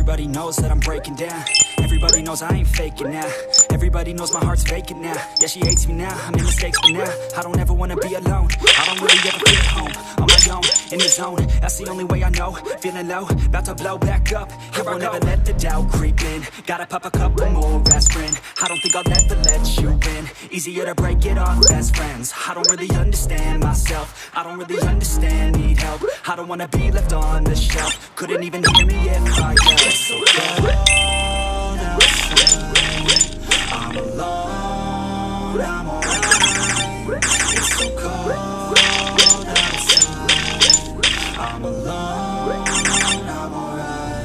Everybody knows that I'm breaking down. Everybody knows I ain't faking now. Everybody knows my heart's vacant now. Yeah, she hates me now, I made mistakes but now I don't ever wanna be alone. I don't really ever feel at home. On my own, in the zone, that's the only way I know. Feeling low, about to blow back up. Here I won't ever let the doubt creep in. Gotta pop a couple more aspirin. I don't think I'll ever let you in. Easier to break it off best friends. I don't really understand myself. I don't really understand, need help. I don't wanna be left on the shelf. Couldn't even hear me if I yelled. It's so cold outside. I'm alone, I'm alright. It's so cold outside. I'm alone, I'm alright.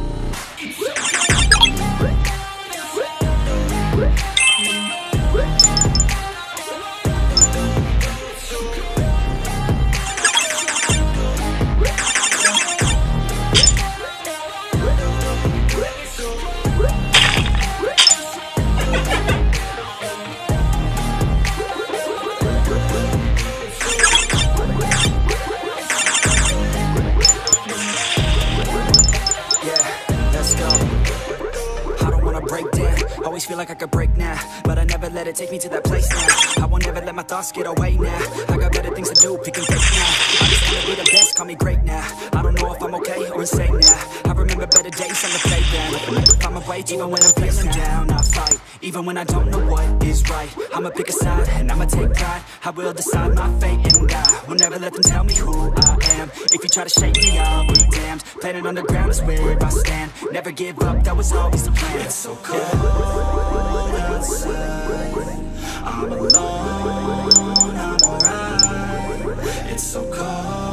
Always feel like I could break now, but I never let it take me to that place now. I won't ever let my thoughts get away now. I got better things to do, picking fake now. I just wanna be the best, call me great now. I don't know if I'm okay or insane now. I remember better days on the playground. I never find my way, even when I'm feeling down. I fight, even when I don't know what is right. I'ma pick a side, and I'ma take pride. I will decide my fate, and I will never let them tell me who I am. If you try to shake me, I'll be damned. Planet on the ground is where I stand. Never give up, that was always the plan. It's so cold outside. I'm alone, I'm alright. It's so cold